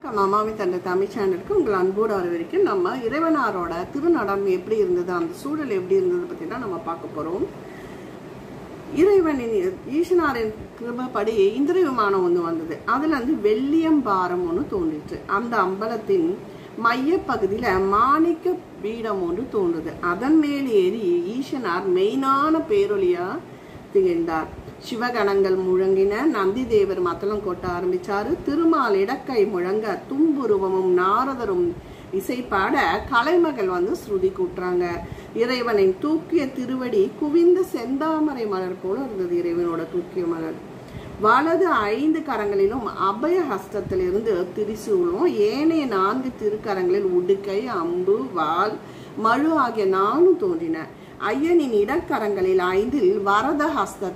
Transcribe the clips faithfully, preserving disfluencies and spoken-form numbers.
மாமாவின் தந்தை தமிழ் சேனலுக்கு உங்கள் அன்போடு வரவேற்கும். நம்ம இறைவனாரோட திருநடம் எப்படி இருந்தது, அந்த சூழல் எப்படி இருந்தது பற்றி தான் நம்ம பார்க்க போகிறோம். இறைவனின் ஈசனாரின் கிருபப்படி இந்திர விமானம் ஒன்று வந்தது. அதில் வந்து வெள்ளியம்பாரம் ஒன்று தோன்றிட்டு, அந்த அம்பலத்தின் மையப்பகுதியில் மாணிக்க பீடம் ஒன்று தோன்றுது. அதன் மேல் ஏறி ஈசனார் மெயினான பேரொழியா திகழ்ந்தார். சிவகணங்கள் முழங்கின. நந்தி தேவர் மத்தளம் கொட்ட ஆரம்பிச்சாரு. திருமால் இடக்கை முழங்க தும்புருவமும் நாரதரும் இசைப்பாட கலைமகள் வந்து ஸ்ருதி கூட்டுறாங்க. இறைவனின் தூக்கிய திருவடி குவிந்த செந்தாமரை மலர் போல இருந்தது. இறைவனோட தூக்கிய மலர் வலது ஐந்து கரங்களிலும் அபய ஹஸ்தத்திலிருந்து திரிசூலும், ஏனைய நான்கு திருக்கரங்களில் உடுக்கை, அம்பு, வாள், மழு ஆகிய நானும் தோன்றின. ஐயனின் இடக்கரங்களில் ஐந்தில் வரத ஹஸ்த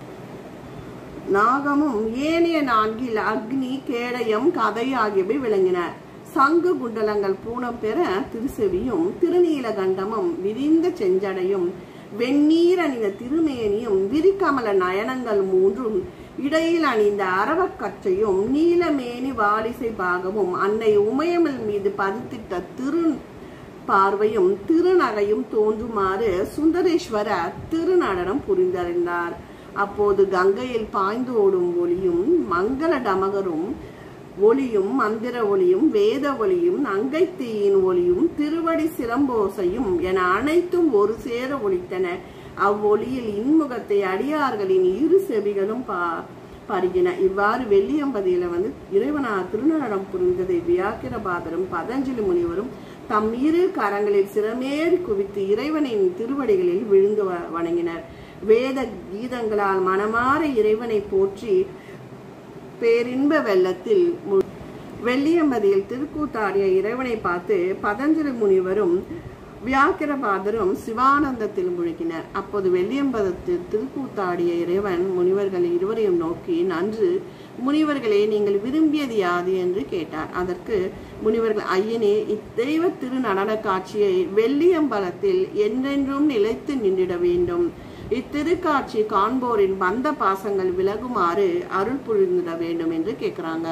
நாகமும், ஏனைய நான்கில் அக்னி, கேடயம், கதை ஆகியவை விளங்கின. சங்கு குண்டலங்கள் பூனம் பெற திருசெவியும், திருநீலகண்டமும், விரிந்த செஞ்சடையும், வெந்நீர் அணிந்த திருமேனியும், விரிகமல நயனங்கள் மூன்றும், இடையில் அணிந்த அரவக்கச்சையும், நீலமேனி வாலிசை பாகமும், அன்னை உமையமல் மீது பதித்திட்ட திரு பார்வையும் திருநகையும் தோன்றுமாறு சுந்தரேஸ்வர திருநடனம் புரிந்தறிந்தார். அப்போது கங்கையில் பாய்ந்து ஓடும் ஒளியும், மங்கள டமகரும் ஒளியும், மந்திர ஒளியும், வேத ஒளியும், அங்கைத்தீயின் ஒளியும், திருவடி சிலம்போசையும் என அனைத்தும் ஒரு சேர ஒளித்தன. அவ்வொளியில் இன்முகத்தை அடியார்களின் இரு செவிகளும் பா பருகின. இவ்வாறு வெள்ளியம்பதியில வந்து இறைவனார் திருநடம் புரிந்ததை வியாக்கிரபாதரும் பதஞ்சலி முனிவரும் தம் இரு கரங்களில் சிரமேறி குவித்து இறைவனின் திருவடிகளில் விழுந்து வணங்கினர். வேத கீதங்களால் மனமாற இறைவனை போற்றி பேரின்ப வெள்ளத்தில் வெள்ளியம்பதியில் திருக்கூத்தாடிய இறைவனை பார்த்து பதஞ்சலி முனிவரும் வியாக்கிரபாதரும் சிவானந்தத்தில் முழுகினர். அப்போது வெள்ளியம்பதத்தில் திருக்கூத்தாடிய இறைவன் முனிவர்கள் இருவரையும் நோக்கி, நன்று முனிவர்களே, நீங்கள் விரும்பியது யாது என்று கேட்டார். அதற்கு முனிவர்கள், ஐயனே, இத்தெய்வ திரு நடன காட்சியை வெள்ளியம்பலத்தில் என்றென்றும் நிலைத்து நின்றிட வேண்டும். இத்திருக்காட்சி காண்போரின் பந்த பாசங்கள் விலகுமாறு அருள் புரிந்திட வேண்டும் என்று கேட்கிறாங்க.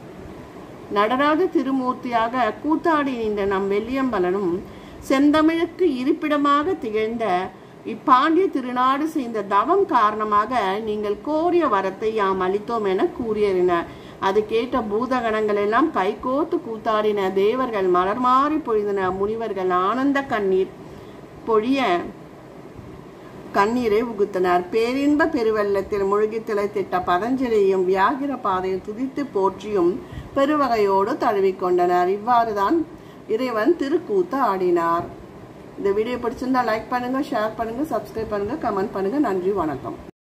நடராஜ திருமூர்த்தியாக கூத்தாடி நின்ற நம் வெள்ளியம்பலனும் செந்தமிழுக்கு இருப்பிடமாக திகழ்ந்த இப்பாண்டிய திருநாடு செய்த தவம் காரணமாக நீங்கள் கோரிய வரத்தை யாம் அளித்தோம் என கூறியறின. அது கேட்ட பூதகணங்கள் எல்லாம் கைகோத்து கூத்தாடின. தேவர்கள் மலர் மாறி பொழிந்தன. முனிவர்கள் ஆனந்த கண்ணீர் பொழிய கண்ணீரை உகுத்தனர். பேரின்ப பெருவெள்ளத்தில் முழுகி திளைத்திட்ட பதஞ்சலியும் வியாகிர பாதையில் துதித்து போற்றியும் பெருவகையோடு தழுவிக்கொண்டனர். இவ்வாறுதான் இறைவன் திருக்கூத்து ஆடினார். இந்த வீடியோ பிடிச்சிருந்தா லைக் பண்ணுங்க, ஷேர் பண்ணுங்க, சப்ஸ்கிரைப் பண்ணுங்க, கமெண்ட் பண்ணுங்க. நன்றி, வணக்கம்.